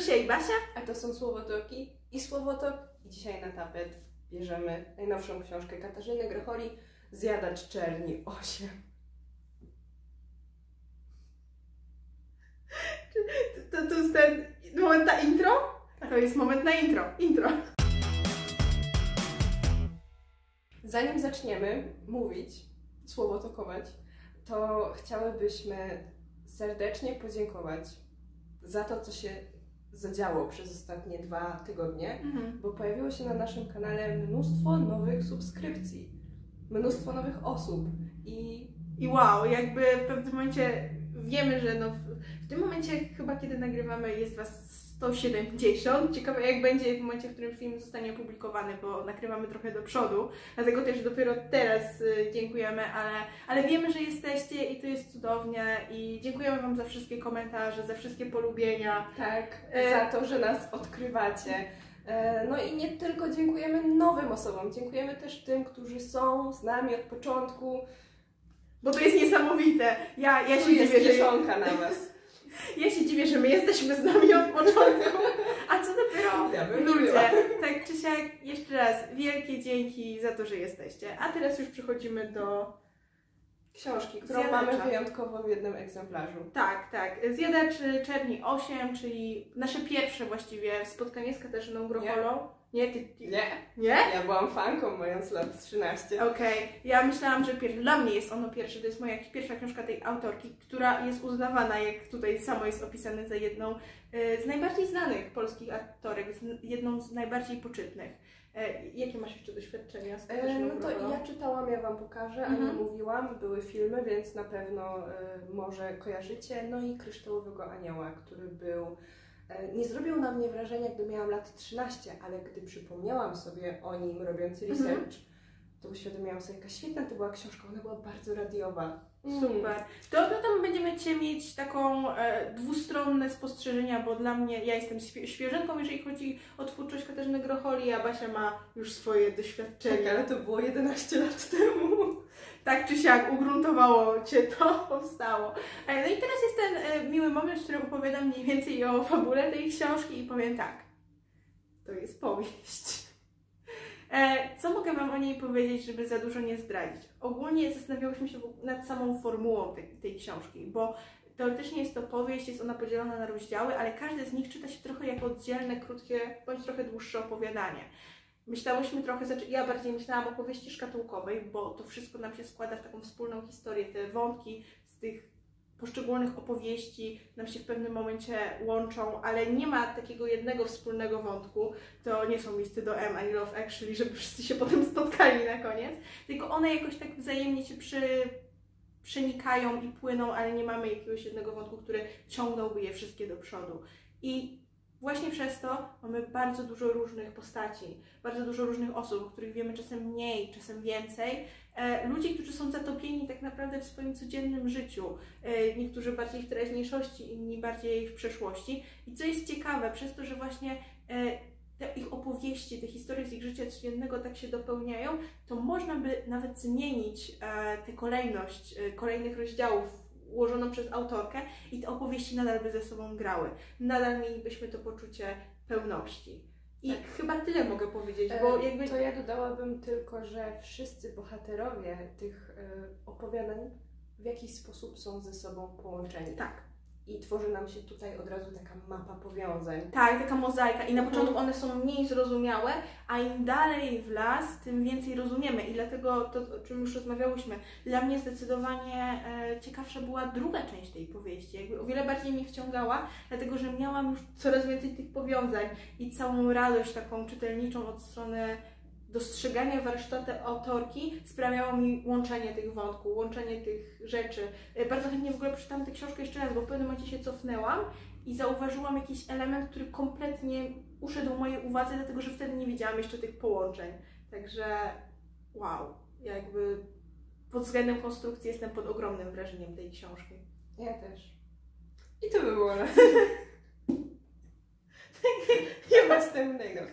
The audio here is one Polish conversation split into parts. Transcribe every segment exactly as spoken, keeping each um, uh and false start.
Zosia i Basia. A to są Słowotoki i Słowotok. I dzisiaj na tapet bierzemy najnowszą książkę Katarzyny Grocholi, Zjadacz czerni osiem. To, to, to jest ten moment na intro? To jest moment na intro. Intro. Zanim zaczniemy mówić, słowotokować, to chciałybyśmy serdecznie podziękować za to, co się zadziało przez ostatnie dwa tygodnie, mhm. bo pojawiło się na naszym kanale mnóstwo nowych subskrypcji, mnóstwo nowych osób i... I wow, jakby w pewnym momencie wiemy, że no w, w tym momencie chyba kiedy nagrywamy jest Was sto siedemdziesiąt. Ciekawe jak będzie w momencie, w którym film zostanie opublikowany, bo nagrywamy trochę do przodu, dlatego też dopiero teraz y, dziękujemy, ale, ale wiemy, że jesteście i to jest cudownie i dziękujemy Wam za wszystkie komentarze, za wszystkie polubienia. Tak, e... za to, że nas odkrywacie. E, no i nie tylko dziękujemy nowym osobom, dziękujemy też tym, którzy są z nami od początku. Bo to jest niesamowite. Ja, ja się jest dziwię, że... nas. Ja się dziwię, że my jesteśmy z nami od początku, a co dopiero ja ludzie. Tak czy siak, jeszcze raz wielkie dzięki za to, że jesteście. A teraz już przechodzimy do książki, którą Zjadacza. Mamy wyjątkowo w jednym egzemplarzu. Tak, tak. Zjadacz czerni osiem, czyli nasze pierwsze właściwie spotkanie z Katarzyną Grocholą. Nie, ty, ty... Nie. Nie? Ja byłam fanką mając lat trzynaście. Okej. Okay. Ja myślałam, że pierwszy, dla mnie jest ono pierwsze, to jest moja pierwsza książka tej autorki, która jest uznawana, jak tutaj samo jest opisane, za jedną z najbardziej znanych polskich aktorek, jedną z najbardziej poczytnych. Jakie masz jeszcze doświadczenia z Katarzyną No to Grocholą? ja czytałam, ja Wam pokażę, mhm. a nie mówiłam, były filmy, więc na pewno y, może kojarzycie. No i Kryształowego Anioła, który był... Nie zrobił na mnie wrażenia, gdy miałam lat trzynaście, ale gdy przypomniałam sobie o nim, robiąc research, mm -hmm. to uświadomiłam sobie, jaka świetna to była książka, ona była bardzo radiowa. Mm. Super. To no tam będziemy Cię mieć taką e, dwustronne spostrzeżenia, bo dla mnie, ja jestem świeżynką, jeżeli chodzi o twórczość Katarzyny Grocholi, a Basia ma już swoje doświadczenia. Tak, ale to było jedenaście lat temu. Tak czy siak ugruntowało Cię to, powstało. No i teraz jest ten miły moment, w którym opowiadam mniej więcej o fabule tej książki i powiem tak. To jest powieść. Co mogę Wam o niej powiedzieć, żeby za dużo nie zdradzić? Ogólnie zastanawiałyśmy się nad samą formułą tej, tej książki, bo teoretycznie jest to powieść, jest ona podzielona na rozdziały, ale każdy z nich czyta się trochę jako oddzielne, krótkie, bądź trochę dłuższe opowiadanie. Myślałyśmy trochę, ja bardziej myślałam o powieści szkatułkowej, bo to wszystko nam się składa w taką wspólną historię, te wątki z tych poszczególnych opowieści nam się w pewnym momencie łączą, ale nie ma takiego jednego wspólnego wątku, to nie są listy do M ani Love Actually, żeby wszyscy się potem spotkali na koniec, tylko one jakoś tak wzajemnie się przy, przenikają i płyną, ale nie mamy jakiegoś jednego wątku, który ciągnąłby je wszystkie do przodu. I właśnie przez to mamy bardzo dużo różnych postaci, bardzo dużo różnych osób, o których wiemy czasem mniej, czasem więcej. E, ludzi, którzy są zatopieni tak naprawdę w swoim codziennym życiu. E, niektórzy bardziej w teraźniejszości, inni bardziej w przeszłości. I co jest ciekawe, przez to, że właśnie e, te ich opowieści, te historie z ich życia codziennego tak się dopełniają, to można by nawet zmienić e, tę kolejność e, kolejnych rozdziałów ułożoną przez autorkę i te opowieści nadal by ze sobą grały. Nadal mielibyśmy to poczucie pełności. I tak. Chyba tyle mogę powiedzieć, bo jakby... To ja dodałabym tylko, że wszyscy bohaterowie tych y, opowiadań w jakiś sposób są ze sobą połączeni. Tak. I tworzy nam się tutaj od razu taka mapa powiązań. Tak, taka mozaika. I na początku one są mniej zrozumiałe, a im dalej w las, tym więcej rozumiemy. I dlatego to, o czym już rozmawiałyśmy, dla mnie zdecydowanie e, ciekawsza była druga część tej powieści. Jakby o wiele bardziej mnie wciągała, dlatego że miałam już coraz więcej tych powiązań i całą radość taką czytelniczą od strony dostrzeganie warsztatu autorki sprawiało mi łączenie tych wątków, łączenie tych rzeczy. Bardzo chętnie w ogóle przeczytam tę książkę jeszcze raz, bo w pewnym momencie się cofnęłam i zauważyłam jakiś element, który kompletnie uszedł mojej uwadze, dlatego że wtedy nie widziałam jeszcze tych połączeń. Także wow, ja jakby pod względem konstrukcji jestem pod ogromnym wrażeniem tej książki. Ja też. I to by było na nie następnego.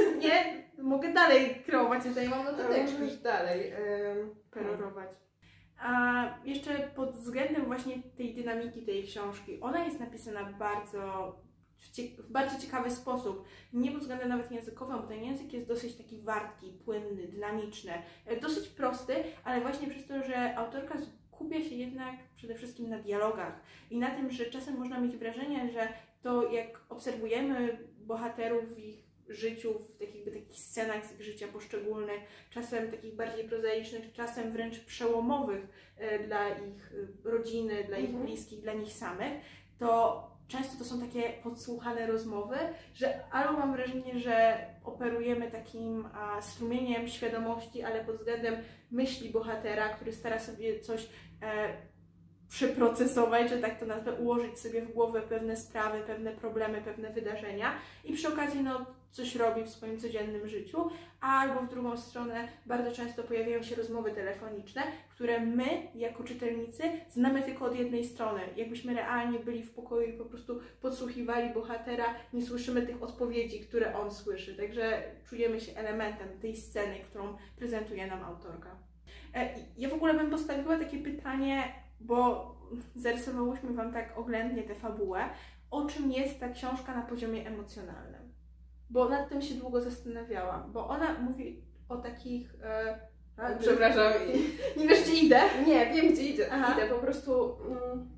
Nie, mogę dalej kreować, jeżeli mam notateczki. Możesz dalej um, perorować. A jeszcze pod względem właśnie tej dynamiki tej książki, ona jest napisana bardzo w, cie- w bardzo ciekawy sposób. Nie pod względem nawet językowym, bo ten język jest dosyć taki wartki, płynny, dynamiczny, e, dosyć prosty, ale właśnie przez to, że autorka skupia się jednak przede wszystkim na dialogach i na tym, że czasem można mieć wrażenie, że to jak obserwujemy bohaterów w ich życiu, w takich, jakby takich scenach z ich życia poszczególnych, czasem takich bardziej prozaicznych, czasem wręcz przełomowych e, dla ich e, rodziny, dla ich Mhm. bliskich, dla nich samych, to często to są takie podsłuchane rozmowy, że albo mam wrażenie, że operujemy takim a, strumieniem świadomości, ale pod względem myśli bohatera, który stara sobie coś e, przeprocesować, że tak to nazwę, ułożyć sobie w głowę pewne sprawy, pewne problemy, pewne wydarzenia i przy okazji no, coś robi w swoim codziennym życiu, albo w drugą stronę bardzo często pojawiają się rozmowy telefoniczne, które my, jako czytelnicy, znamy tylko od jednej strony. Jakbyśmy realnie byli w pokoju i po prostu podsłuchiwali bohatera, nie słyszymy tych odpowiedzi, które on słyszy, także czujemy się elementem tej sceny, którą prezentuje nam autorka. E, Ja w ogóle bym postawiła takie pytanie, bo zarysowałyśmy Wam tak oględnie tę fabułę, o czym jest ta książka na poziomie emocjonalnym. Bo nad tym się długo zastanawiałam, bo ona mówi o takich... E, a, Przepraszam. nie wiesz, gdzie idę? Nie, wiem gdzie idę. Aha. Idę po prostu... Mm,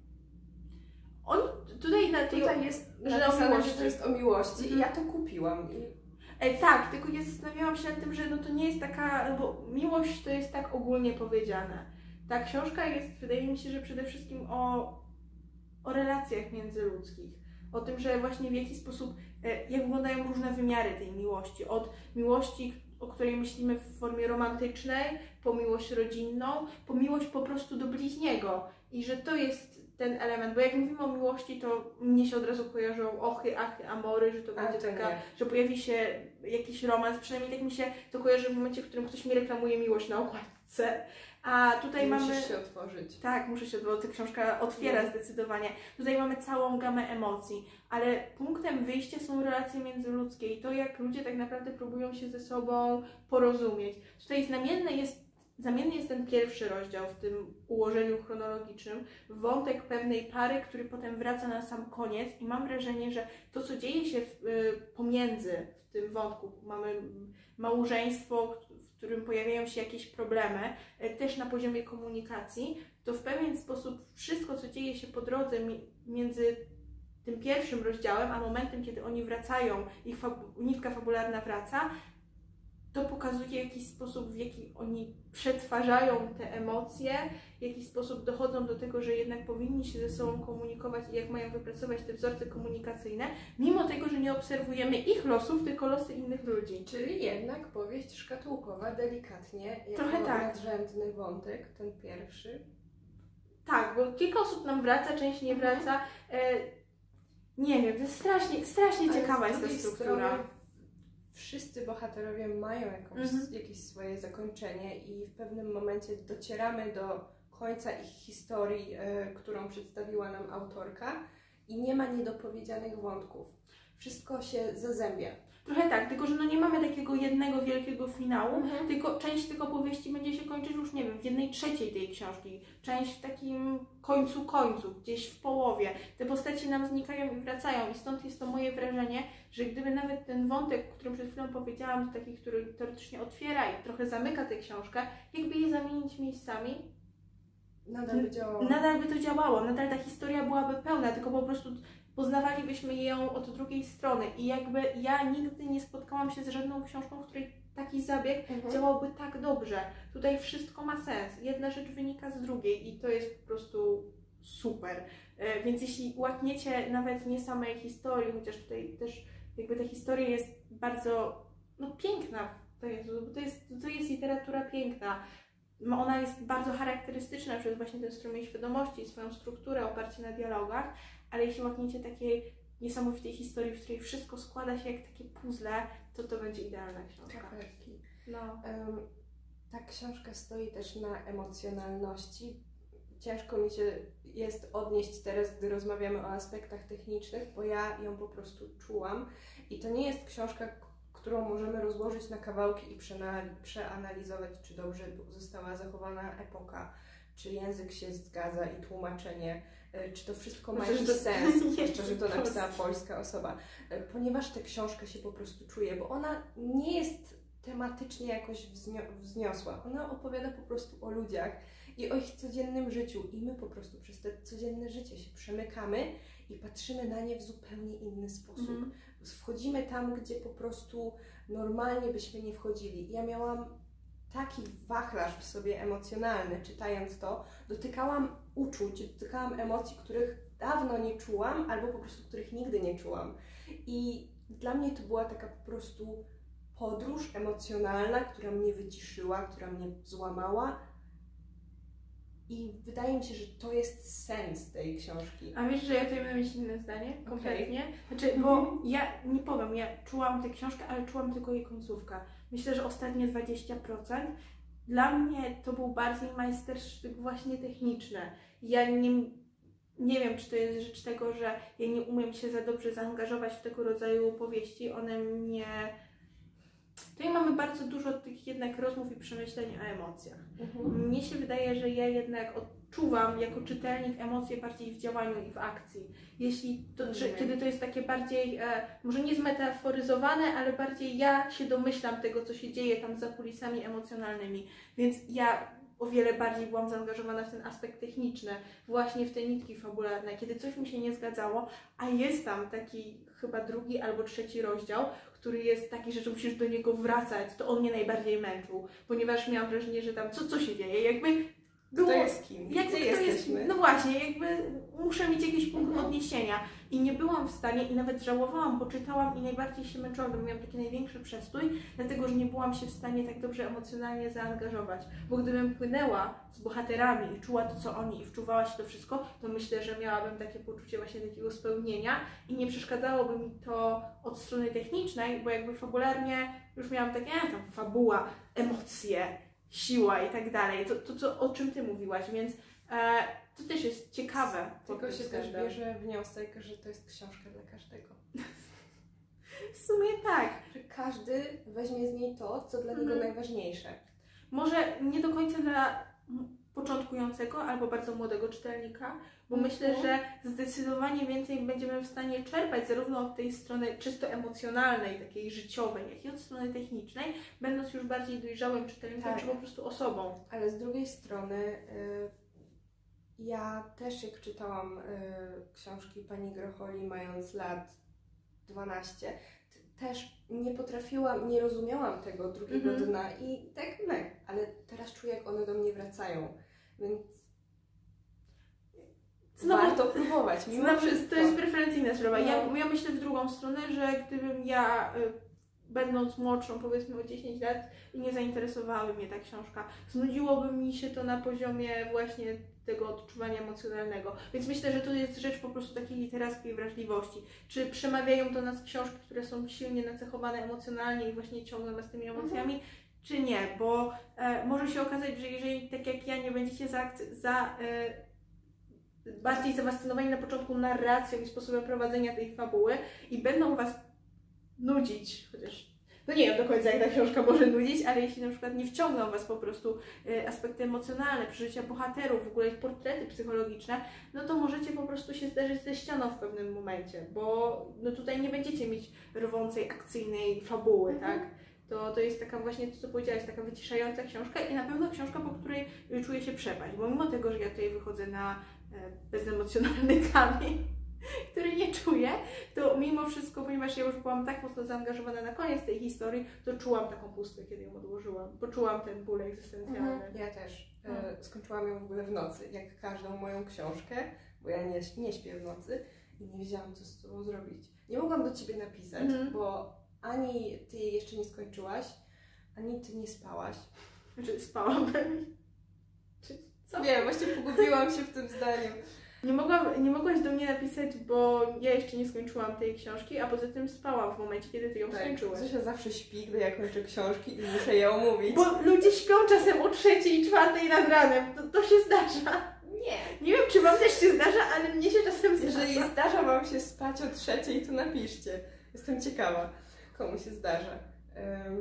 On tutaj na tej... tutaj jest że o napisane, miłości. że to jest o miłości Mhm. i ja to kupiłam. I... E, tak, tylko ja zastanawiałam się nad tym, że no to nie jest taka... No bo miłość to jest tak ogólnie powiedziane. Ta książka jest, wydaje mi się, że przede wszystkim o, o relacjach międzyludzkich. O tym, że właśnie w jaki sposób, e, jak wyglądają różne wymiary tej miłości. Od miłości, o której myślimy w formie romantycznej, po miłość rodzinną, po miłość po prostu do bliźniego. I że to jest ten element, bo jak mówimy o miłości, to mnie się od razu kojarzą ochy, achy, amory, że to A, będzie to taka, nie. że pojawi się jakiś romans, przynajmniej tak mi się to kojarzy w momencie, w którym ktoś mi reklamuje miłość na okładce. A tutaj Musisz mamy... się otworzyć. Tak, muszę się, bo ta książka otwiera No. zdecydowanie. Tutaj mamy całą gamę emocji, ale punktem wyjścia są relacje międzyludzkie i to, jak ludzie tak naprawdę próbują się ze sobą porozumieć. Tutaj znamienny jest, znamienny jest ten pierwszy rozdział w tym ułożeniu chronologicznym, wątek pewnej pary, który potem wraca na sam koniec i mam wrażenie, że to, co dzieje się w, y, pomiędzy w tym wątku, mamy małżeństwo, w którym pojawiają się jakieś problemy, y, też na poziomie komunikacji, to w pewien sposób wszystko, co dzieje się po drodze mi, między tym pierwszym rozdziałem, a momentem, kiedy oni wracają, ich fab nitka fabularna wraca, to pokazuje jakiś sposób, w jaki oni przetwarzają te emocje, w jaki sposób dochodzą do tego, że jednak powinni się ze sobą komunikować i jak mają wypracować te wzorce komunikacyjne, mimo tego, że nie obserwujemy ich losów, tylko losy innych ludzi. Czyli jednak powieść szkatułkowa, delikatnie, jako Trochę tak. nadrzędny wątek, ten pierwszy. Tak, bo kilka osób nam wraca, część nie wraca. E, nie wiem, to jest strasznie, strasznie Ale ciekawa z jest ta drugiej struktura. strony wszyscy bohaterowie mają jakąś, Mhm. jakieś swoje zakończenie i w pewnym momencie docieramy do końca ich historii, e, którą przedstawiła nam autorka i nie ma niedopowiedzianych wątków. Wszystko się zazębia. Trochę tak, tylko że no nie mamy takiego jednego wielkiego finału, Mhm. tylko część tych opowieści będzie się kończyć już, nie wiem, w jednej trzeciej tej książki, część w takim końcu końcu, gdzieś w połowie. Te postaci nam znikają i wracają i stąd jest to moje wrażenie, że gdyby nawet ten wątek, o którym przed chwilą powiedziałam, to taki, który teoretycznie otwiera i trochę zamyka tę książkę, jakby je zamienić miejscami, Nadal by działało. nadal by to działało, nadal ta historia byłaby pełna, tylko po prostu poznawalibyśmy ją od drugiej strony i jakby ja nigdy nie spotkałam się z żadną książką, w której taki zabieg Mhm. działałby tak dobrze. Tutaj wszystko ma sens, jedna rzecz wynika z drugiej i to jest po prostu super. E, Więc jeśli łakniecie nawet nie samej historii, chociaż tutaj też jakby ta historia jest bardzo no, piękna, to jest, bo to jest, to jest literatura piękna. No, ona jest bardzo charakterystyczna przez właśnie ten strumień świadomości i swoją strukturę, oparcie na dialogach, ale jeśli łakniecie takiej niesamowitej historii, w której wszystko składa się jak takie puzzle, to to będzie idealna książka. Krakerki. No. Em, Ta książka stoi też na emocjonalności. Ciężko mi się jest odnieść teraz, gdy rozmawiamy o aspektach technicznych, bo ja ją po prostu czułam. I to nie jest książka, k- którą możemy rozłożyć na kawałki i przeanali- przeanalizować, czy dobrze została zachowana epoka, czy język się zgadza i tłumaczenie, czy to wszystko ma Myślę, jakiś że to sens, nie jeszcze, że to jest napisała polskie. polska osoba, ponieważ tę książkę się po prostu czuje, bo ona nie jest tematycznie jakoś wznio- wzniosła, ona opowiada po prostu o ludziach i o ich codziennym życiu i my po prostu przez to codzienne życie się przemykamy i patrzymy na nie w zupełnie inny sposób. Mhm. Wchodzimy tam, gdzie po prostu normalnie byśmy nie wchodzili. Ja miałam taki wachlarz w sobie emocjonalny, czytając to. Dotykałam uczuć, dotykałam emocji, których dawno nie czułam, albo po prostu których nigdy nie czułam. I dla mnie to była taka po prostu podróż emocjonalna, która mnie wyciszyła, która mnie złamała. I wydaje mi się, że to jest sens tej książki. A wiesz, że ja tutaj będę mieć inne zdanie? Kompletnie. Znaczy, bo ja nie powiem, ja czułam tę książkę, ale czułam tylko jej końcówkę. Myślę, że ostatnie dwadzieścia procent dla mnie to był bardziej majstersztyk właśnie techniczny. Ja nie, nie wiem, czy to jest rzecz tego, że ja nie umiem się za dobrze zaangażować w tego rodzaju powieści. One mnie... Tutaj mamy bardzo dużo tych jednak rozmów i przemyśleń o emocjach. Mhm. Mnie się wydaje, że ja jednak odczuwam jako czytelnik emocje bardziej w działaniu i w akcji. Jeśli to, że, kiedy to jest takie bardziej, e, może nie zmetaforyzowane, ale bardziej ja się domyślam tego, co się dzieje tam za kulisami emocjonalnymi. Więc ja o wiele bardziej byłam zaangażowana w ten aspekt techniczny, właśnie w te nitki fabularne, kiedy coś mi się nie zgadzało, a jest tam taki chyba drugi albo trzeci rozdział, który jest taki, że musisz do niego wracać, to on mnie najbardziej męczył, ponieważ miałam wrażenie, że tam co, co się dzieje, jakby było... Kto jest kim? Jakby Gdzie kto jesteśmy? Jest, no właśnie, jakby muszę mieć jakiś punkt Mhm. odniesienia i nie byłam w stanie i nawet żałowałam, bo czytałam i najbardziej się męczyłam, bo miałam taki największy przestój, dlatego, że nie byłam się w stanie tak dobrze emocjonalnie zaangażować, bo gdybym płynęła z bohaterami i czuła to, co oni i wczuwała się to wszystko, to myślę, że miałabym takie poczucie właśnie takiego spełnienia i nie przeszkadzałoby mi to od strony technicznej, bo jakby fabularnie już miałam takie, a tam fabuła, emocje, siła i tak dalej, to, to, to o czym Ty mówiłaś, więc e, to też jest ciekawe. Tylko się też bierze wniosek, że to jest książka dla każdego. W sumie tak. Że każdy weźmie z niej to, co dla niego Mhm. najważniejsze. Może nie do końca dla początkującego albo bardzo młodego czytelnika, bo Mhm. myślę, że zdecydowanie więcej będziemy w stanie czerpać zarówno od tej strony czysto emocjonalnej, takiej życiowej, jak i od strony technicznej, będąc już bardziej dojrzałym czytelnikiem, Tak. czy po prostu osobą. Ale z drugiej strony y, ja też jak czytałam y, książki pani Grocholi mając lat dwanaście, t- też nie potrafiłam, nie rozumiałam tego drugiego Mhm. dna i tak mech, ale teraz czuję, jak one do mnie wracają, więc Znowu- warto próbować, mimo Znowu, wszystko. to jest preferencyjna sprawa. Ja, No. ja myślę w drugą stronę, że gdybym ja, y, będąc młodszą, powiedzmy o dziesięć lat, i nie zainteresowałaby mnie ta książka, znudziłoby mi się to na poziomie właśnie tego odczuwania emocjonalnego. Więc myślę, że to jest rzecz po prostu takiej literackiej wrażliwości. Czy przemawiają do nas książki, które są silnie nacechowane emocjonalnie i właśnie ciągną nas tymi emocjami, mhm. czy nie? Bo e, może się okazać, że jeżeli tak jak ja nie będziecie za, za e, bardziej zafascynowani na początku narracją i sposobem prowadzenia tej fabuły i będą Was nudzić, chociaż no nie wiem do końca jak ta książka może nudzić, ale jeśli na przykład nie wciągną Was po prostu y, aspekty emocjonalne, przeżycia bohaterów, w ogóle ich portrety psychologiczne, no to możecie po prostu się zderzyć ze ścianą w pewnym momencie, bo no tutaj nie będziecie mieć rwącej, akcyjnej fabuły, mhm. tak? To, to jest taka właśnie to, co powiedziałaś, taka wyciszająca książka i na pewno książka, po której czuję się przepaść, bo mimo tego, że ja tutaj wychodzę na e, bezemocjonalny kamień, który nie czuję, to mimo wszystko, ponieważ ja już byłam tak mocno zaangażowana na koniec tej historii, to czułam taką pustkę, kiedy ją odłożyłam. Poczułam ten ból egzystencjalny. Mhm. Ja też. E, skończyłam ją w ogóle w nocy, jak każdą moją książkę, bo ja nie, nie śpię w nocy i nie wiedziałam, co z sobą zrobić. Nie mogłam do Ciebie napisać, mhm. bo ani Ty jej jeszcze nie skończyłaś, ani Ty nie spałaś. Znaczy spałam. Czy, co? Nie, właśnie pogubiłam się w tym zdaniu. Nie, mogłam, nie mogłaś do mnie napisać, bo ja jeszcze nie skończyłam tej książki, a poza tym spałam w momencie, kiedy Ty ją tak, skończyłaś. Zosia zawsze śpi, gdy ja kończę książki i muszę je omówić. Bo ludzie śpią czasem o trzeciej i czwartej nad ranem. To, to się zdarza. Nie. Nie wiem, czy Wam też się zdarza, ale mnie się czasem zdarza. Jeżeli zdarza Wam się spać o trzeciej, to napiszcie. Jestem ciekawa, komu się zdarza. Um,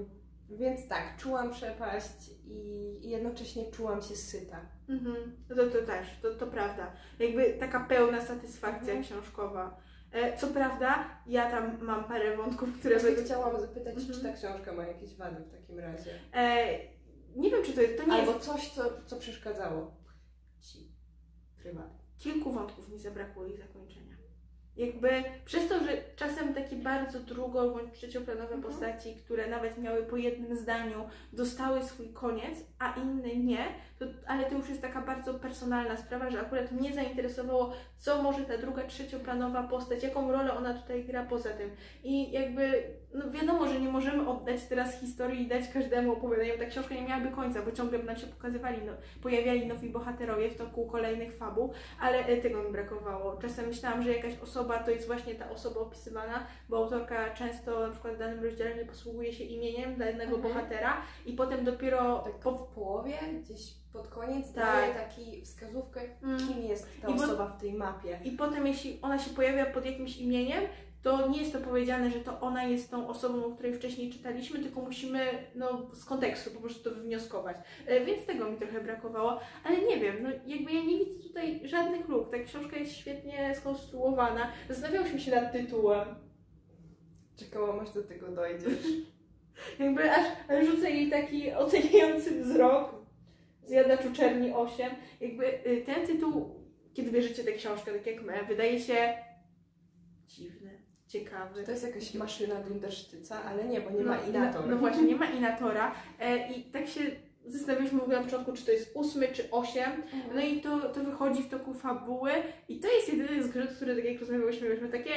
Więc tak, czułam przepaść i jednocześnie czułam się syta. Mhm. No to, to też, to, to prawda. Jakby taka pełna satysfakcja Mhm. książkowa. E, co prawda, ja tam mam parę wątków, które... Ja według... chciałam zapytać, Mhm. czy ta książka ma jakieś wady w takim razie? E, nie wiem, czy to jest... To nie Albo jest... coś, co, co przeszkadzało ci prywatnie. Kilku wątków mi zabrakło ich zakończenia. Jakby przez to, że czasem takie bardzo drugo- bądź trzecioplanowe Mhm. postaci, które nawet miały po jednym zdaniu, dostały swój koniec, a inne nie, to, ale to już jest taka bardzo personalna sprawa, że akurat mnie zainteresowało, co może ta druga, trzecioplanowa postać, jaką rolę ona tutaj gra poza tym. I jakby, no wiadomo, że nie możemy oddać teraz historii i dać każdemu opowiadaniu. Ta książka nie miałaby końca, bo ciągle by nam się pokazywali, no, pojawiali nowi bohaterowie w toku kolejnych fabuł, ale e, tego mi brakowało. Czasem myślałam, że jakaś osoba to jest właśnie ta osoba opisywana, bo autorka często na przykład w danym rozdziale nie posługuje się imieniem dla jednego Mhm. bohatera i potem dopiero Tak po... w połowie, gdzieś pod koniec, Tak. daje taki wskazówkę, Mm. kim jest ta I bo- osoba w tej mapie. I potem jeśli ona się pojawia pod jakimś imieniem, to nie jest to powiedziane, że to ona jest tą osobą, o której wcześniej czytaliśmy, tylko musimy no, z kontekstu po prostu to wywnioskować. E, więc tego mi trochę brakowało, ale nie wiem, no jakby ja nie widzę tutaj żadnych luk. Ta książka jest świetnie skonstruowana. Zastanawiałyśmy się nad tytułem. Czekałam, aż do tego dojdziesz. Jakby aż, aż rzucę jej taki oceniający wzrok. Zjadaczu Czerni osiem. Jakby y, ten tytuł, kiedy bierzecie tę książkę, tak jak my, wydaje się dziwny, ciekawy. To jest jakaś maszyna Dundersztyca, ale nie, bo nie no, ma inatora. No, no właśnie, nie ma inatora. E, I tak się zastanawialiśmy w ogóle na początku, czy to jest ósmy, czy osiem. Mhm. No i to, to wychodzi w toku fabuły. I to jest jedyny zgrzyt, który, tak jak rozmawiałyśmy, mieliśmy takie...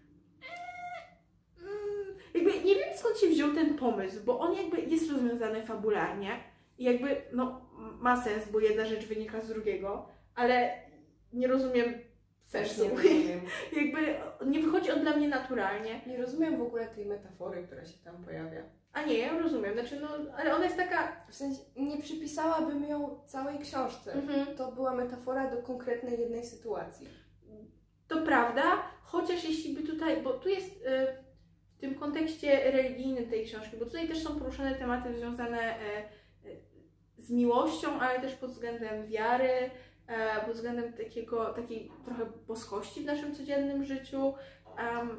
Mm, jakby nie wiem, skąd się wziął ten pomysł, bo on jakby jest rozwiązany fabularnie i jakby, no, ma sens, bo jedna rzecz wynika z drugiego, ale nie rozumiem Też sensu. nie rozumiem. Jakby nie wychodzi on dla mnie naturalnie. Nie rozumiem w ogóle tej metafory, która się tam pojawia. A nie, ja ją rozumiem, znaczy no, ale ona jest taka... W sensie nie przypisałabym ją całej książce. Mhm. To była metafora do konkretnej jednej sytuacji. To prawda, chociaż jeśli by tutaj, bo tu jest y, w tym kontekście religijnym tej książki, bo tutaj też są poruszane tematy związane y, y, z miłością, ale też pod względem wiary, y, pod względem takiego, takiej trochę boskości w naszym codziennym życiu. Um,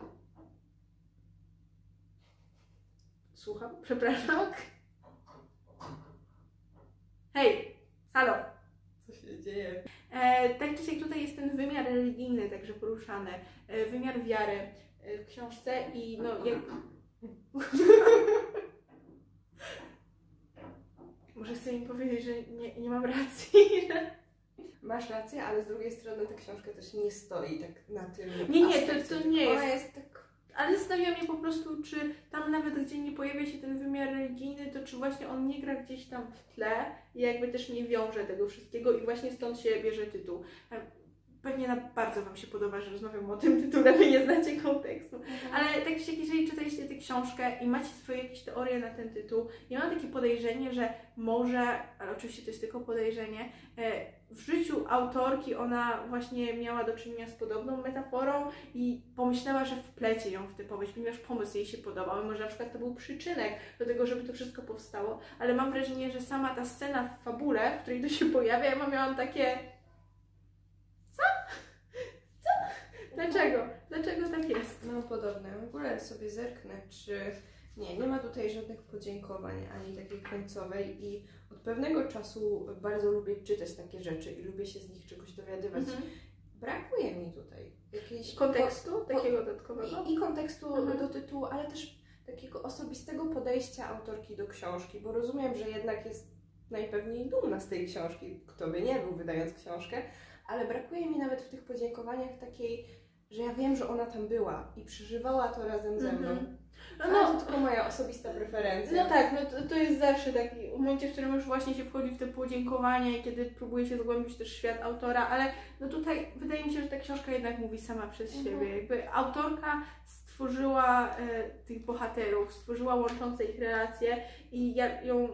słucham, przepraszam. Hej, halo. Co się dzieje? E, tak czy siak tutaj jest ten wymiar religijny także poruszany, e, wymiar wiary e, w książce i no jak... Może chcę im powiedzieć, że nie, nie mam racji. Masz rację, ale z drugiej strony ta książka też nie stoi tak na tym. Nie, nie, to, aspekcie. to nie Ona jest. jest tak. Ale zastanawia mnie po prostu, czy tam nawet gdzie nie pojawia się ten wymiar religijny, to czy właśnie on nie gra gdzieś tam w tle i jakby też nie wiąże tego wszystkiego i właśnie stąd się bierze tytuł. Pewnie na bardzo Wam się podoba, że rozmawiam o tym tytule, Wy nie znacie kontekstu. Ale tak czy siak, jeżeli czytaliście tę książkę i macie swoje jakieś teorie na ten tytuł, ja mam takie podejrzenie, że może, ale oczywiście to jest tylko podejrzenie, w życiu autorki ona właśnie miała do czynienia z podobną metaforą i pomyślała, że wplecie ją w tę powieść, ponieważ pomysł jej się podobał. Może na przykład to był przyczynek do tego, żeby to wszystko powstało, ale mam wrażenie, że sama ta scena w fabule, w której to się pojawia, ja miałam takie... Co? Co? Dlaczego? Dlaczego tak jest? No podobne. W ogóle sobie zerknę, czy nie, nie ma tutaj żadnych podziękowań ani takiej końcowej i od pewnego czasu bardzo lubię czytać takie rzeczy i lubię się z nich czegoś dowiadywać. Mhm. Brakuje mi tutaj jakiejś Kontekstu po- takiego dodatkowego? I, i kontekstu Mhm. do tytułu, ale też takiego osobistego podejścia autorki do książki, bo rozumiem, że jednak jest najpewniej dumna z tej książki, kto by nie był, wydając książkę, ale brakuje mi nawet w tych podziękowaniach takiej, że ja wiem, że ona tam była i przeżywała to razem ze mną. Mhm. No, Ale no, to tylko moja osobista preferencja. no tak, no to, to jest zawsze taki w momencie, w którym już właśnie się wchodzi w te podziękowania i kiedy próbuje się zgłębić też świat autora, ale no tutaj wydaje mi się, że ta książka jednak mówi sama przez Mhm. siebie. Jakby autorka stworzyła e, tych bohaterów, stworzyła łączące ich relacje i ja ją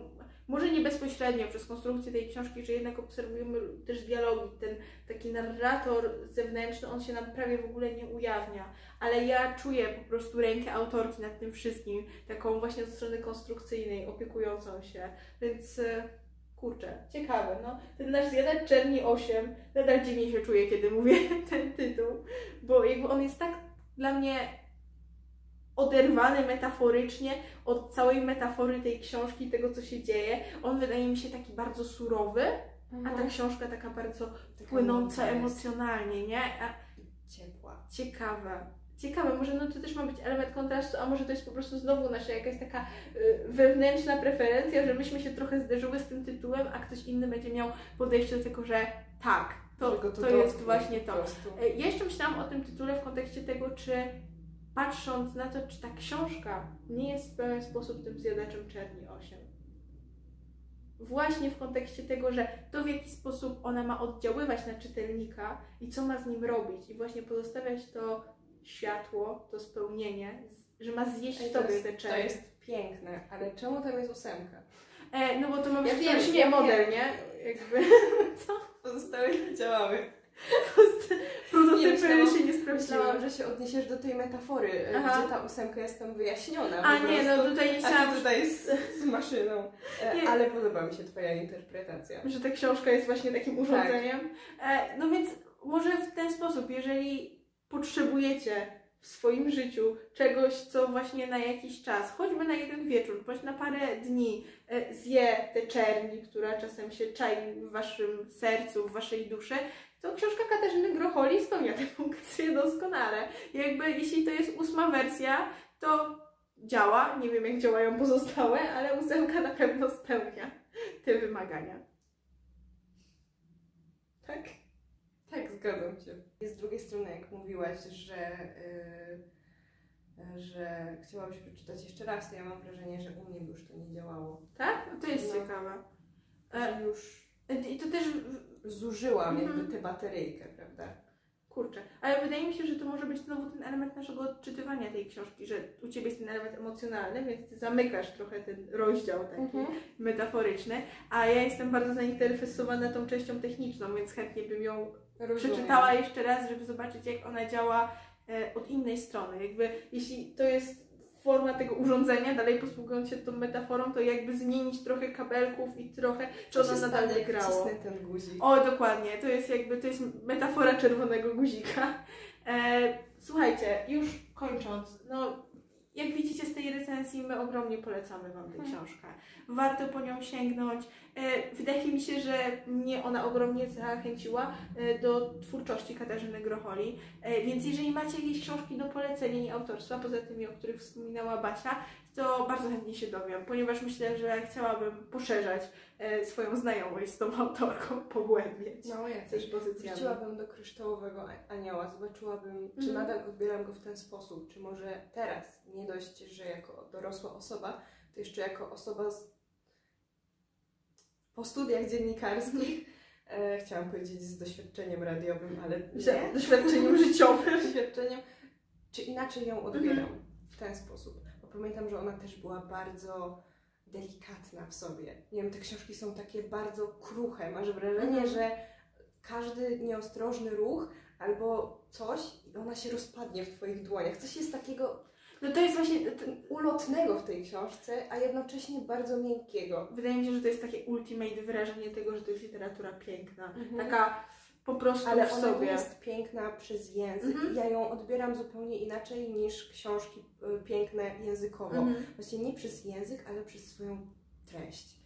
może nie bezpośrednio przez konstrukcję tej książki, że jednak obserwujemy też dialogi, ten taki narrator zewnętrzny, on się nam prawie w ogóle nie ujawnia, ale ja czuję po prostu rękę autorki nad tym wszystkim, taką właśnie ze strony konstrukcyjnej, opiekującą się, więc kurczę, ciekawe, no. Ten nasz Zjadacz Czerni osiem, nadal dziwnie się czuję, kiedy mówię ten tytuł, bo jakby on jest tak dla mnie oderwany metaforycznie od całej metafory tej książki, tego co się dzieje. On wydaje mi się taki bardzo surowy, mhm. a ta książka taka bardzo taka płynąca emocjonalnie, nie? A ciepła. Ciekawe. Ciekawe, może no to też ma być element kontrastu, a może to jest po prostu znowu nasza jakaś taka y, wewnętrzna preferencja, że myśmy się trochę zderzyły z tym tytułem, a ktoś inny będzie miał podejście do tego, że tak, to, to, to jest właśnie to. Ja jeszcze myślałam o tym tytule w kontekście tego, czy patrząc na to, czy ta książka nie jest w pewien sposób tym Zjadaczem Czerni osiem. Właśnie w kontekście tego, że to w jaki sposób ona ma oddziaływać na czytelnika i co ma z nim robić i właśnie pozostawiać to światło, to spełnienie, że ma zjeść Ej, tobie jest, te czerni. To jest piękne, ale czemu tam jest ósemka? E, no bo to ma być ja też nie model, nie? Jakby, co? Pozostałe nie działały. Prototypy się nie sprawdziły. Myślałam, że się odniesiesz do tej metafory, Aha. gdzie ta ósemka jest tam wyjaśniona. A nie, no tutaj nie chciałam... A tutaj z, z maszyną. E, ale podoba mi się twoja interpretacja. Że ta książka jest właśnie takim urządzeniem. Tak. E, no więc może w ten sposób, jeżeli potrzebujecie w swoim życiu czegoś, co właśnie na jakiś czas, choćby na jeden wieczór, bądź na parę dni e, zje te czerni, która czasem się czai w waszym sercu, w waszej duszy, to książka Katarzyny Grocholi spełnia tę funkcję doskonale. Jakby jeśli to jest ósma wersja, to działa, nie wiem jak działają pozostałe, ale ósemka na pewno spełnia te wymagania. Tak? Tak, zgadzam się. Z drugiej strony, jak mówiłaś, że, yy, że chciałabyś przeczytać jeszcze raz, to ja mam wrażenie, że u mnie już to nie działało. Tak? To jest no, ciekawe. Że już I to też zużyłam mm-hmm. jakby tę bateryjkę, prawda? Kurczę, ale wydaje mi się, że to może być znowu ten element naszego odczytywania tej książki, że u Ciebie jest ten element emocjonalny, więc Ty zamykasz trochę ten rozdział taki mm-hmm. metaforyczny, a ja jestem bardzo zainteresowana tą częścią techniczną, więc chętnie bym ją Rozumiem. przeczytała jeszcze raz, żeby zobaczyć, jak ona działa e, od innej strony. Jakby jeśli to jest forma tego urządzenia, dalej posługując się tą metaforą, to jakby zmienić trochę kabelków i trochę, czy ono nadal nie grało. Ten guzik. O, dokładnie. To jest jakby, to jest metafora czerwonego guzika. E, słuchajcie, już kończąc, no jak widzicie z tej recenzji, my ogromnie polecamy Wam tę książkę. Warto po nią sięgnąć. E, wydaje mi się, że mnie ona ogromnie zachęciła e, do twórczości Katarzyny Grocholi. E, więc jeżeli macie jakieś książki do polecenia i autorstwa, poza tymi, o których wspominała Basia, to bardzo chętnie się dowiem, ponieważ myślę, że chciałabym poszerzać e, swoją znajomość z tą autorką, pogłębiać. No, ja też wróciłabym do Kryształowego Anioła, zobaczyłabym, mm. czy nadal odbieram go w ten sposób, czy może teraz, nie dość, że jako dorosła osoba, to jeszcze jako osoba z... po studiach dziennikarskich, e, chciałam powiedzieć z doświadczeniem radiowym, ale nie. Doświadczeniem życiowym. Doświadczeniem, czy inaczej ją odbieram mm. w ten sposób. Pamiętam, że ona też była bardzo delikatna w sobie. Nie wiem, te książki są takie bardzo kruche. Masz wrażenie, mm. że każdy nieostrożny ruch albo coś i ona się rozpadnie w Twoich dłoniach. Coś jest takiego no to jest właśnie ulotnego w tej książce, a jednocześnie bardzo miękkiego. Wydaje mi się, że to jest takie ultimate wyrażenie tego, że to jest literatura piękna. Mm-hmm. Taka po prostu ale w ona sobie. nie jest piękna przez język. Mm-hmm. Ja ją odbieram zupełnie inaczej niż książki y, piękne językowo. Mm-hmm. Właśnie nie przez język, ale przez swoją treść.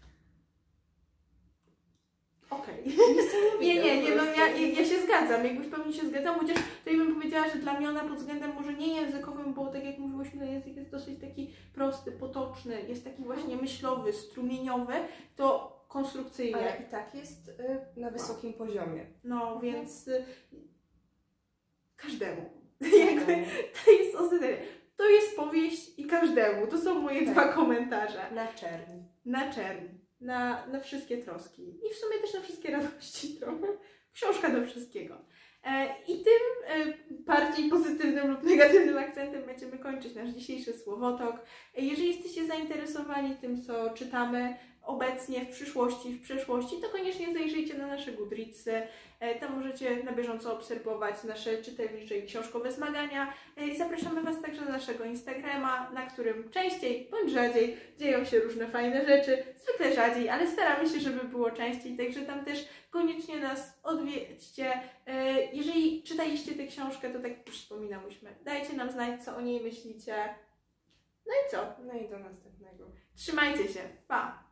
Okej. Okay. Nie, nie, nie, no ja, ja się zgadzam, jakby w pełni się zgadzam, chociaż tutaj bym powiedziała, że dla mnie ona pod względem może nie językowym, bo tak jak mówiłyśmy, ten język jest dosyć taki prosty, potoczny, jest taki właśnie myślowy, strumieniowy, to konstrukcyjnie. Ale i tak jest y, na wysokim no. poziomie. No, więc y, każdemu. Jakby, to jest ostatnie. To jest powieść i każdemu. To są moje tak. dwa komentarze. Na czerni. Na czerni. Na, na wszystkie troski. I w sumie też na wszystkie radości trochę. Książka do wszystkiego. E, I tym e, bardziej pozytywnym lub negatywnym akcentem będziemy kończyć nasz dzisiejszy Słowotok. E, jeżeli jesteście zainteresowani tym, co czytamy, obecnie, w przyszłości, w przeszłości, to koniecznie zajrzyjcie na nasze Goodreadsy. Tam możecie na bieżąco obserwować nasze czytelnicze i książkowe zmagania. I zapraszamy Was także na naszego Instagrama, na którym częściej bądź rzadziej dzieją się różne fajne rzeczy. Zwykle rzadziej, ale staramy się, żeby było częściej, także tam też koniecznie nas odwiedźcie. Jeżeli czytaliście tę książkę, to tak jak już wspominałyśmy, dajcie nam znać, co o niej myślicie. No i co? No i do następnego. Trzymajcie się. Pa!